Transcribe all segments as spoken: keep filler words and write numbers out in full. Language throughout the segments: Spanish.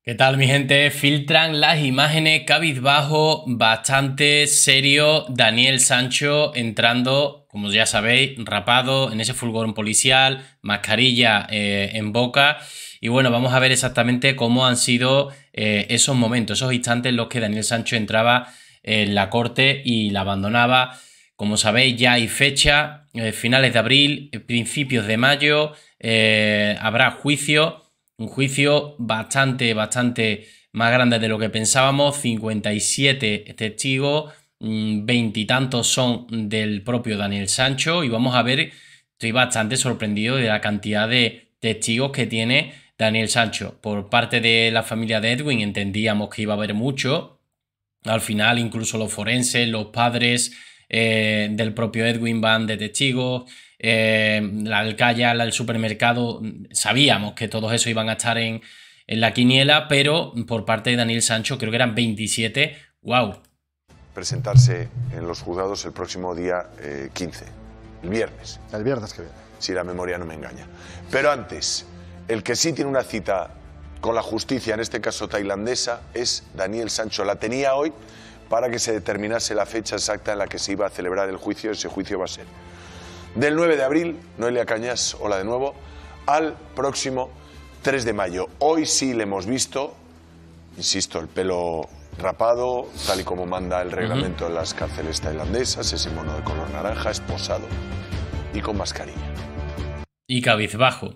¿Qué tal, mi gente? Filtran las imágenes cabizbajo, bastante serio. Daniel Sancho entrando, como ya sabéis, rapado en ese furgón policial, mascarilla eh, en boca. Y bueno, vamos a ver exactamente cómo han sido eh, esos momentos, esos instantes en los que Daniel Sancho entraba en la corte y la abandonaba. Como sabéis, ya hay fecha, eh, finales de abril, principios de mayo, eh, habrá juicio. Un juicio bastante, bastante más grande de lo que pensábamos. cincuenta y siete testigos, veintitantos son del propio Daniel Sancho. Y vamos a ver, estoy bastante sorprendido de la cantidad de testigos que tiene Daniel Sancho. Por parte de la familia de Edwin entendíamos que iba a haber mucho. Al final incluso los forenses, los padres eh, del propio Edwin van de testigos. Eh, la alcaya, el supermercado, sabíamos que todos esos iban a estar en, en la quiniela, pero por parte de Daniel Sancho creo que eran veintisiete. ¡Wow! Presentarse en los juzgados el próximo día eh, quince, el viernes. El viernes que viene. Si la memoria no me engaña. Pero antes, el que sí tiene una cita con la justicia, en este caso tailandesa, es Daniel Sancho. La tenía hoy para que se determinase la fecha exacta en la que se iba a celebrar el juicio. Ese juicio va a ser del nueve de abril, Noelia Cañas, hola de nuevo, al próximo tres de mayo. Hoy sí le hemos visto, insisto, el pelo rapado, tal y como manda el reglamento en las cárceles tailandesas, ese mono de color naranja, esposado y con mascarilla. Y cabizbajo.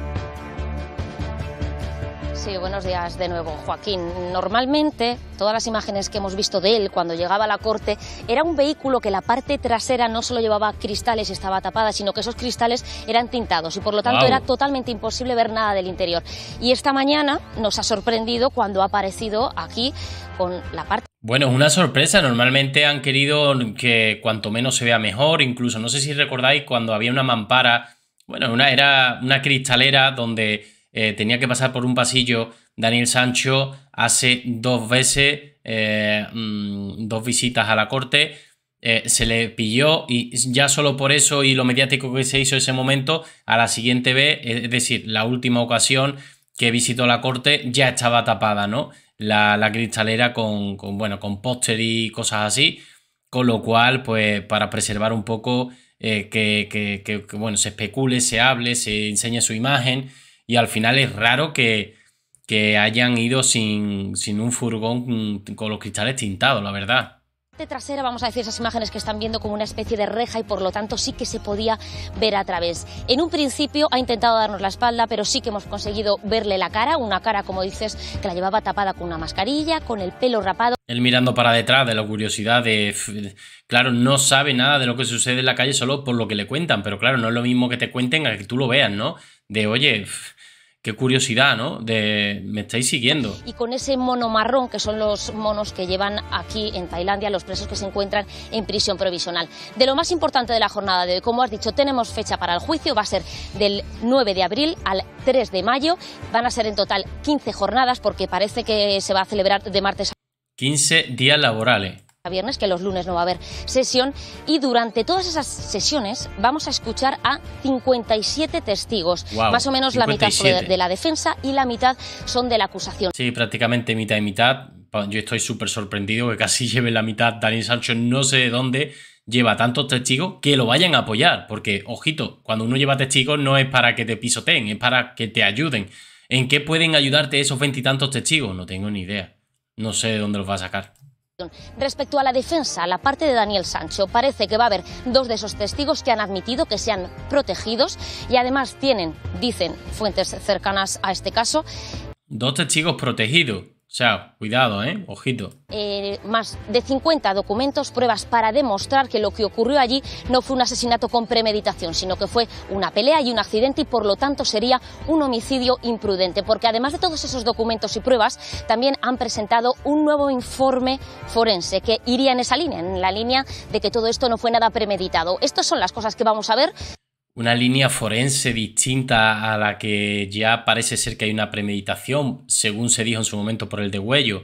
Sí, buenos días de nuevo, Joaquín. Normalmente, todas las imágenes que hemos visto de él cuando llegaba a la corte, era un vehículo que la parte trasera no solo llevaba cristales y estaba tapada, sino que esos cristales eran tintados y por lo tanto wow. Era totalmente imposible ver nada del interior. Y esta mañana nos ha sorprendido cuando ha aparecido aquí con la parte... Bueno, es una sorpresa. Normalmente han querido que cuanto menos se vea mejor. Incluso, no sé si recordáis cuando había una mampara, bueno, una, era una cristalera donde... Eh, tenía que pasar por un pasillo Daniel Sancho hace dos veces, eh, mmm, dos visitas a la corte, eh, se le pilló y ya solo por eso y lo mediático que se hizo ese momento, a la siguiente vez, es decir, la última ocasión que visitó la corte ya estaba tapada, ¿no? La, la cristalera con, con, bueno, con póster y cosas así, con lo cual, pues para preservar un poco eh, que, que, que, que, bueno, se especule, se hable, se enseñe su imagen. Y al final es raro que, que hayan ido sin, sin un furgón con los cristales tintados, la verdad. De trasera, vamos a decir, esas imágenes que están viendo como una especie de reja y por lo tanto sí que se podía ver a través. En un principio ha intentado darnos la espalda, pero sí que hemos conseguido verle la cara, una cara, como dices, que la llevaba tapada con una mascarilla, con el pelo rapado. Él mirando para detrás de la curiosidad de... Claro, no sabe nada de lo que sucede en la calle solo por lo que le cuentan, pero claro, no es lo mismo que te cuenten a que tú lo veas, ¿no? De, oye... Qué curiosidad, ¿no? De me estáis siguiendo. Y con ese mono marrón, que son los monos que llevan aquí en Tailandia los presos que se encuentran en prisión provisional. De lo más importante de la jornada de hoy, como has dicho, tenemos fecha para el juicio, va a ser del nueve de abril al tres de mayo. Van a ser en total quince jornadas porque parece que se va a celebrar de martes a quince días laborales. Viernes, que los lunes no va a haber sesión, y durante todas esas sesiones vamos a escuchar a cincuenta y siete testigos, wow, más o menos cincuenta y siete. La mitad son de la defensa y la mitad son de la acusación. Sí, prácticamente mitad y mitad. Yo estoy súper sorprendido que casi lleve la mitad. Daniel Sancho no sé de dónde lleva tantos testigos que lo vayan a apoyar, porque, ojito, cuando uno lleva testigos no es para que te pisoteen, es para que te ayuden. ¿En qué pueden ayudarte esos veintitantos testigos? No tengo ni idea. No sé de dónde los va a sacar. Respecto a la defensa, la parte de Daniel Sancho, parece que va a haber dos de esos testigos que han admitido que sean protegidos y además tienen, dicen fuentes cercanas a este caso... Dos testigos protegidos. O sea, cuidado, ¿eh? Ojito. Eh, más de cincuenta documentos, pruebas para demostrar que lo que ocurrió allí no fue un asesinato con premeditación, sino que fue una pelea y un accidente y por lo tanto sería un homicidio imprudente. Porque además de todos esos documentos y pruebas, también han presentado un nuevo informe forense que iría en esa línea, en la línea de que todo esto no fue nada premeditado. Estas son las cosas que vamos a ver. Una línea forense distinta a la que ya parece ser que hay una premeditación, según se dijo en su momento por el degüello.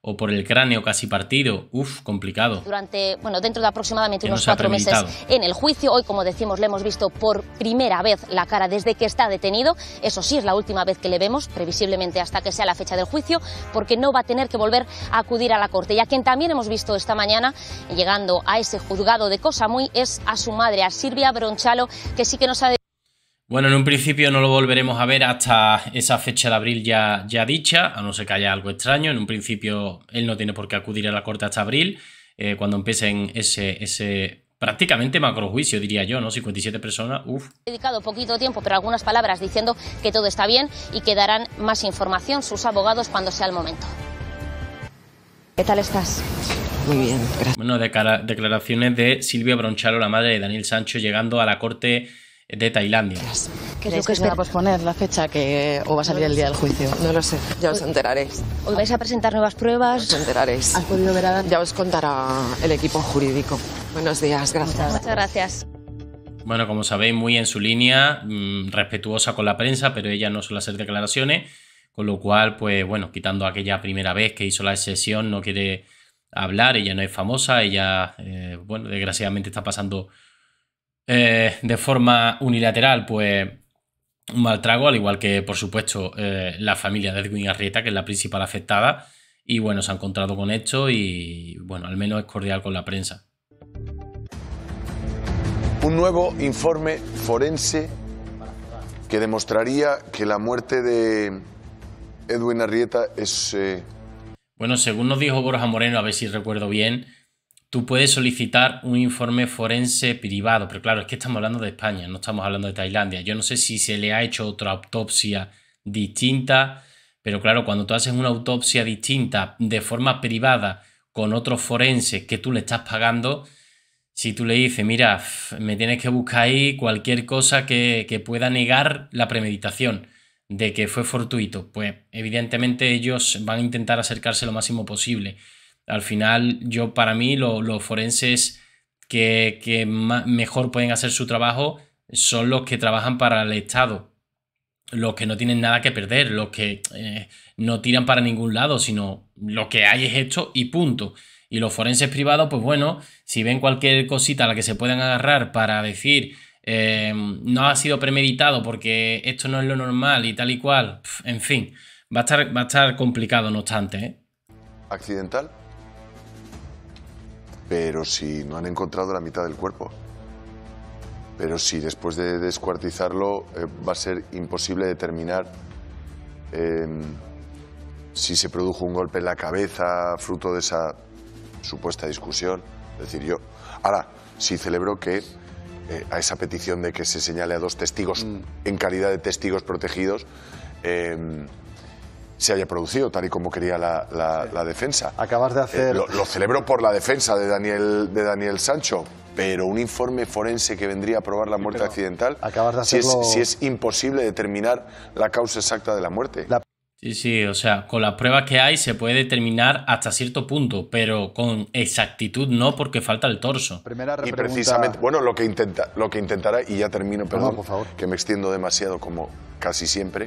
o por el cráneo casi partido. Uf, complicado. Durante, bueno, dentro de aproximadamente unos no cuatro meses en el juicio. Hoy, como decimos, le hemos visto por primera vez la cara desde que está detenido. Eso sí, es la última vez que le vemos, previsiblemente hasta que sea la fecha del juicio, porque no va a tener que volver a acudir a la corte. Y a quien también hemos visto esta mañana, llegando a ese juzgado de Cosamuy, es a su madre, a Silvia Bronchalo, que sí que nos ha... Bueno, en un principio no lo volveremos a ver hasta esa fecha de abril ya, ya dicha, a no ser que haya algo extraño. En un principio él no tiene por qué acudir a la corte hasta abril, eh, cuando empiecen ese, ese prácticamente macrojuicio, diría yo, ¿no? cincuenta y siete personas, uff. He dedicado poquito tiempo, pero algunas palabras diciendo que todo está bien y que darán más información sus abogados cuando sea el momento. ¿Qué tal estás? Muy bien, gracias. Bueno, declaraciones de Silvia Bronchalo, la madre de Daniel Sancho, llegando a la corte de Tailandia. ¿Qué es lo que se va a posponer la fecha que o va a salir el día del juicio? No lo sé, ya os enteraréis. ¿Hoy vais a presentar nuevas pruebas? Os enteraréis. ¿Has podido ver a Dani? Ya os contará el equipo jurídico. Buenos días, gracias. Muchas gracias. Bueno, como sabéis, muy en su línea, mmm, respetuosa con la prensa, pero ella no suele hacer declaraciones, con lo cual, pues bueno, quitando aquella primera vez que hizo la sesión, no quiere hablar, ella no es famosa, ella, eh, bueno, desgraciadamente está pasando Eh, de forma unilateral, pues un mal trago, al igual que, por supuesto, eh, la familia de Edwin Arrieta, que es la principal afectada, y bueno, se ha encontrado con esto y bueno, al menos es cordial con la prensa. Un nuevo informe forense que demostraría que la muerte de Edwin Arrieta es... Eh... Bueno, según nos dijo Borja Moreno, a ver si recuerdo bien, tú puedes solicitar un informe forense privado, pero claro, es que estamos hablando de España, no estamos hablando de Tailandia. Yo no sé si se le ha hecho otra autopsia distinta, pero claro, cuando tú haces una autopsia distinta de forma privada con otros forenses que tú le estás pagando, si tú le dices, mira, me tienes que buscar ahí cualquier cosa que, que pueda negar la premeditación de que fue fortuito, pues evidentemente ellos van a intentar acercarse lo máximo posible. Al final, yo para mí, lo, los forenses que, que más, mejor pueden hacer su trabajo son los que trabajan para el Estado, los que no tienen nada que perder, los que eh, no tiran para ningún lado, sino lo que hay es esto y punto. Y los forenses privados, pues bueno, si ven cualquier cosita a la que se puedan agarrar para decir eh, no ha sido premeditado porque esto no es lo normal y tal y cual, pf, en fin, va a estar, va a estar complicado no obstante, ¿eh? ¿Accidental? Pero si no han encontrado la mitad del cuerpo. Pero si después de descuartizarlo eh, va a ser imposible determinar eh, si se produjo un golpe en la cabeza fruto de esa supuesta discusión. Es decir, yo... Ahora, sí celebro que eh, a esa petición de que se señale a dos testigos mm. en calidad de testigos protegidos eh, se haya producido, tal y como quería la, la, la defensa. Acabas de hacer... Eh, lo, lo celebro por la defensa de Daniel, de Daniel Sancho, pero un informe forense que vendría a probar la muerte sí, accidental, acabas de hacerlo... si, es, si es imposible determinar la causa exacta de la muerte. La... Sí, sí, o sea, con las pruebas que hay se puede determinar hasta cierto punto, pero con exactitud no, porque falta el torso. Primera y precisamente, bueno, lo que, intenta, lo que intentará, y ya termino, perdón, no, por favor, que me extiendo demasiado como casi siempre...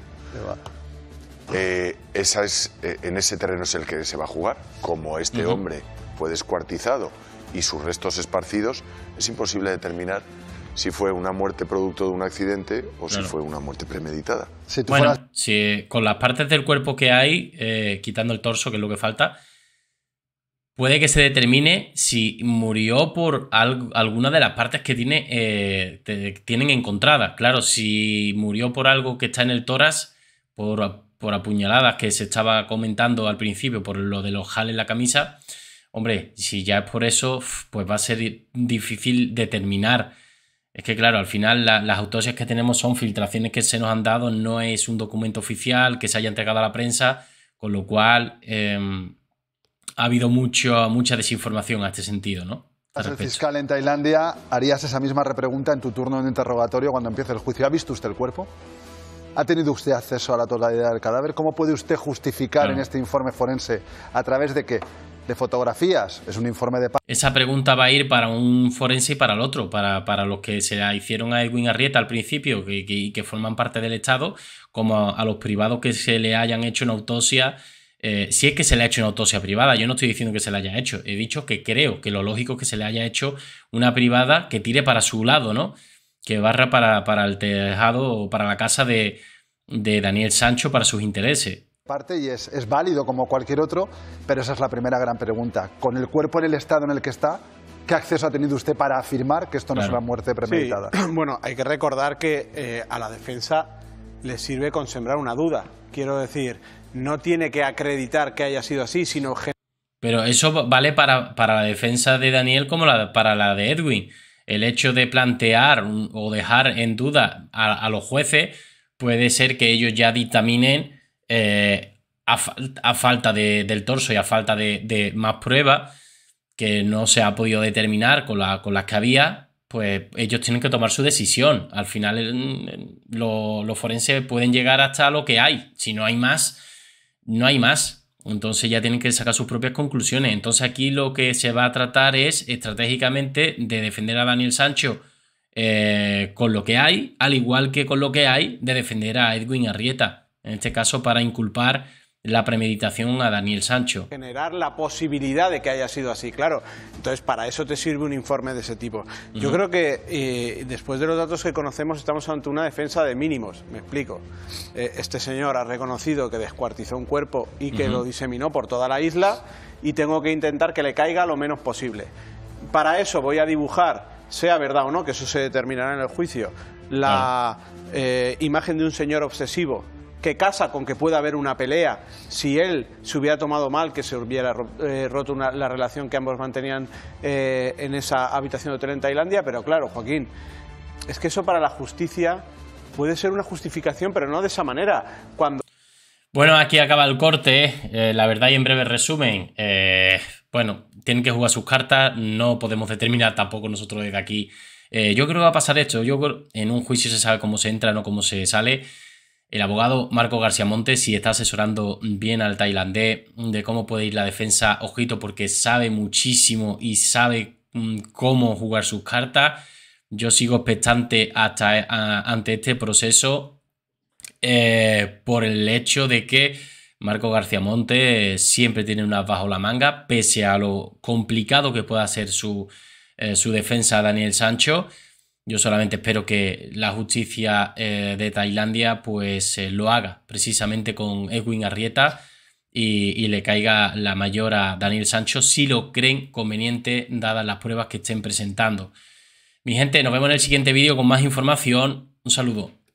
Eh, esa es, eh, en ese terreno es el que se va a jugar. Como este uh-huh. hombre fue descuartizado y sus restos esparcidos, es imposible determinar si fue una muerte producto de un accidente o claro. si fue una muerte premeditada. Si bueno, fueras... si con las partes del cuerpo que hay, eh, quitando el torso, que es lo que falta, puede que se determine si murió por algo, alguna de las partes que tiene, eh, te, tienen encontradas. Claro, si murió por algo que está en el tórax, por... por apuñaladas que se estaba comentando al principio, por lo de los jales en la camisa, hombre, si ya es por eso, pues va a ser difícil determinar. Es que claro, al final la, las autopsias que tenemos son filtraciones que se nos han dado, no es un documento oficial que se haya entregado a la prensa, con lo cual eh, ha habido mucho, mucha desinformación a este sentido, ¿no? El fiscal en Tailandia, harías esa misma repregunta en tu turno de interrogatorio cuando empiece el juicio. ¿Ha visto usted el cuerpo? ¿Ha tenido usted acceso a la totalidad del cadáver? ¿Cómo puede usted justificar no. en este informe forense a través de qué? ¿De fotografías? Es un informe de... Esa pregunta va a ir para un forense y para el otro, para, para los que se la hicieron a Edwin Arrieta al principio y que, que, que forman parte del Estado, como a, a los privados que se le hayan hecho una autopsia eh, si es que se le ha hecho una autopsia privada. Yo no estoy diciendo que se le haya hecho, he dicho que creo que lo lógico es que se le haya hecho una privada que tire para su lado, ¿no? Que barra para, para el tejado o para la casa de, de Daniel Sancho para sus intereses. Parte y es, es válido como cualquier otro, pero esa es la primera gran pregunta. Con el cuerpo en el estado en el que está, ¿qué acceso ha tenido usted para afirmar que esto no claro. es una muerte premeditada? Sí. Bueno, hay que recordar que eh, a la defensa le sirve con sembrar una duda. Quiero decir, no tiene que acreditar que haya sido así, sino... Pero eso vale para, para la defensa de Daniel como la, para la de Edwin. El hecho de plantear o dejar en duda a, a los jueces puede ser que ellos ya dictaminen eh, a, a falta de, del torso y a falta de, de más pruebas que no se ha podido determinar con, la, con las que había, pues ellos tienen que tomar su decisión. Al final los lo forenses pueden llegar hasta lo que hay. Si no hay más, no hay más. Entonces ya tienen que sacar sus propias conclusiones. Entonces aquí lo que se va a tratar es estratégicamente de defender a Daniel Sancho eh, con lo que hay, al igual que con lo que hay de defender a Edwin Arrieta. En este caso para inculpar la premeditación a Daniel Sancho. Generar la posibilidad de que haya sido así, claro. Entonces, para eso te sirve un informe de ese tipo. Uh-huh. Yo creo que eh, después de los datos que conocemos estamos ante una defensa de mínimos, me explico. Eh, este señor ha reconocido que descuartizó un cuerpo y que uh-huh. lo diseminó por toda la isla y tengo que intentar que le caiga lo menos posible. Para eso voy a dibujar, sea verdad o no, que eso se determinará en el juicio, la uh-huh. eh, imagen de un señor obsesivo que casa con que pueda haber una pelea si él se hubiera tomado mal, que se hubiera eh, roto una, la relación que ambos mantenían eh, en esa habitación de hotel en Tailandia, pero claro, Joaquín, es que eso para la justicia puede ser una justificación, pero no de esa manera. Cuando... Bueno, aquí acaba el corte, eh, la verdad y en breve resumen, eh, bueno, tienen que jugar sus cartas, no podemos determinar tampoco nosotros desde aquí. Eh, yo creo que va a pasar esto, yo creo, en un juicio se sabe cómo se entra, no cómo se sale. El abogado Marcos García Montes, si está asesorando bien al tailandés de cómo puede ir la defensa, ojito, porque sabe muchísimo y sabe mmm, cómo jugar sus cartas. Yo sigo expectante hasta a, ante este proceso eh, por el hecho de que Marcos García Montes siempre tiene un as bajo la manga, pese a lo complicado que pueda ser su, eh, su defensa a Daniel Sancho. Yo solamente espero que la justicia eh, de Tailandia pues eh, lo haga precisamente con Edwin Arrieta y, y le caiga la mayor a Daniel Sancho si lo creen conveniente dadas las pruebas que estén presentando. Mi gente, nos vemos en el siguiente vídeo con más información. Un saludo.